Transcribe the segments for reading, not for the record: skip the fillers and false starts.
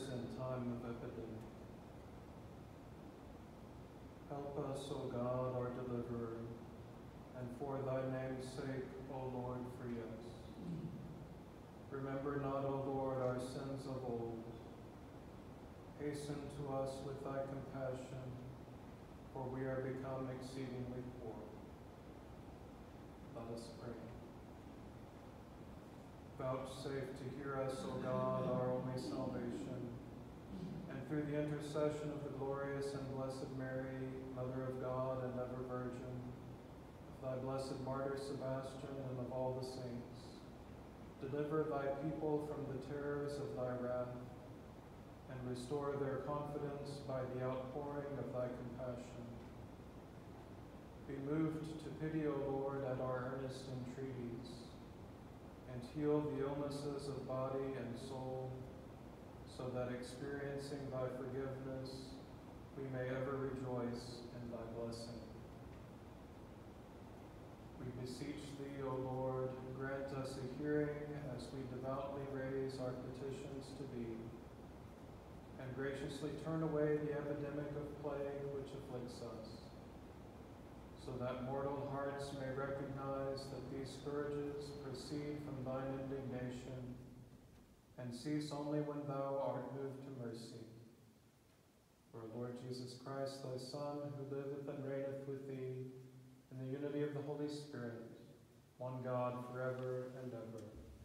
in time of epidemic. Help us, O God, our deliverer, and for thy name's sake, O Lord, free us. Remember not, O Lord, our sins of old. Hasten to us with thy compassion, for we are become exceedingly poor. Let us pray. Vouchsafe to hear us, O God, our only salvation, and through the intercession of the glorious and blessed Mary, Mother of God and ever Virgin, of thy blessed martyr Sebastian and of all the saints, deliver thy people from the terrors of thy wrath, and restore their confidence by the outpouring of thy compassion. Be moved to pity, O Lord, at our earnest entreaties, and heal the illnesses of body and soul, so that experiencing thy forgiveness, we may ever rejoice in thy blessing. We beseech thee, O Lord, grant us a hearing as we devoutly raise our petitions to thee, and graciously turn away the epidemic of plague which afflicts us, so that mortal hearts may recognize that these scourges proceed from thine indignation, and cease only when thou art moved to mercy. For Lord Jesus Christ, thy Son, who liveth and reigneth with thee, in the unity of the Holy Spirit, one God, forever and ever.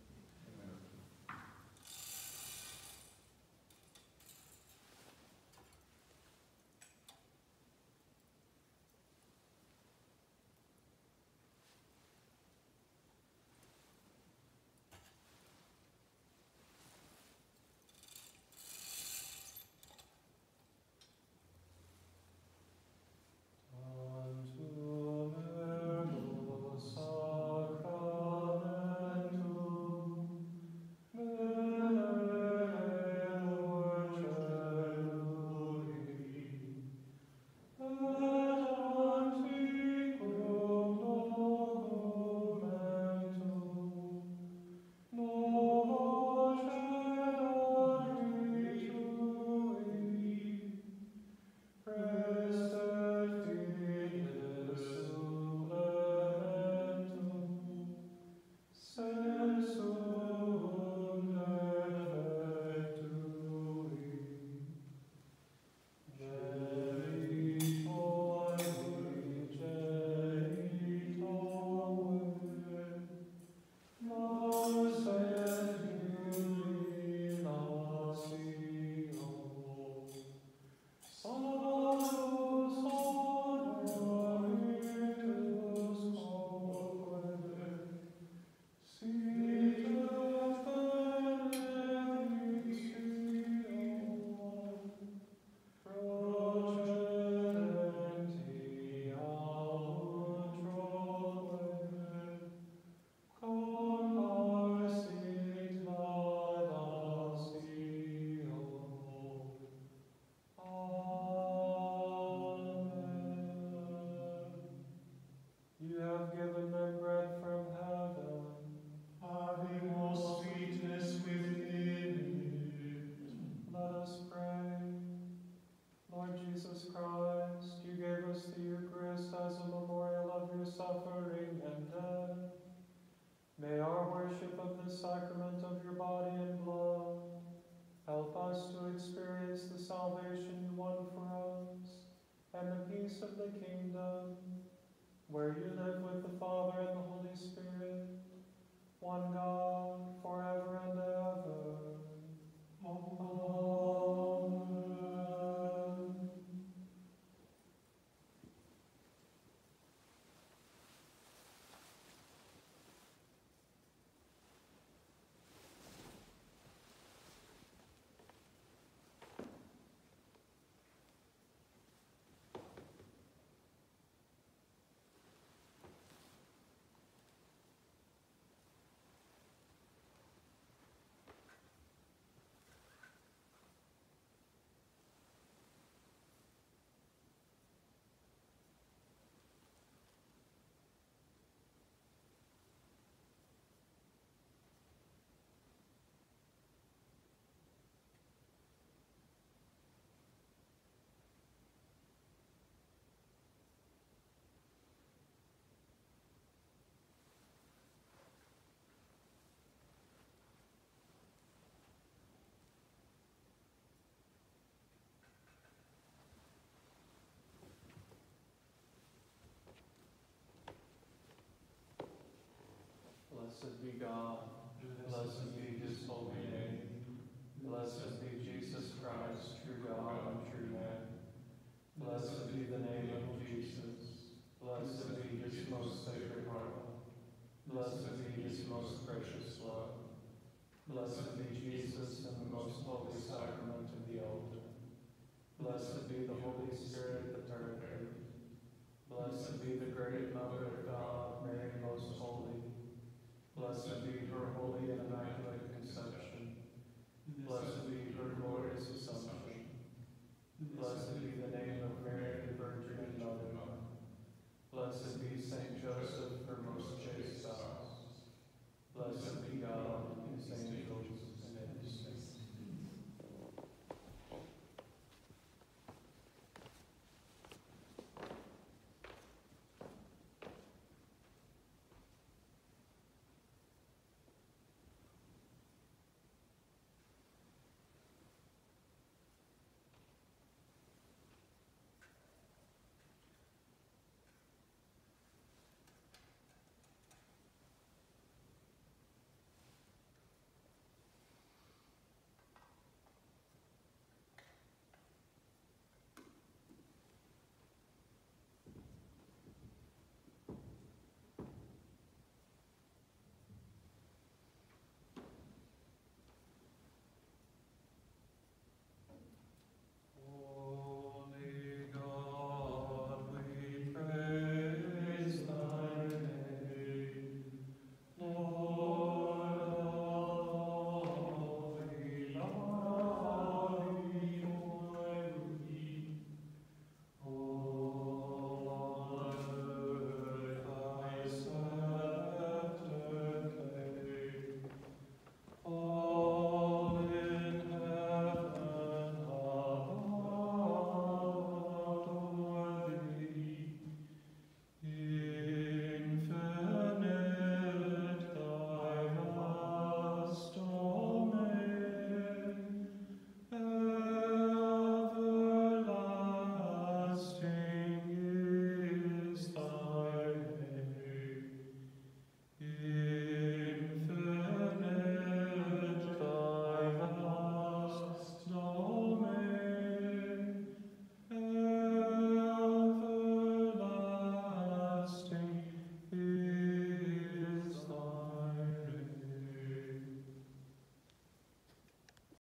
May our worship of the sacrament of your body and blood help us to experience the salvation you won for us and the peace of the kingdom, where you live with the Father and the Holy Spirit, one God, forever and ever. Amen. Blessed be God. Blessed be his holy name. Blessed be Jesus Christ, true God and true man. Blessed be the name of Jesus. Blessed be his most sacred heart. Blessed be his most precious blood. Blessed be Jesus in the most holy sacrament of the altar. Blessed be the Holy Spirit, the Paraclete. Blessed be the great Mother of God, Mary most holy.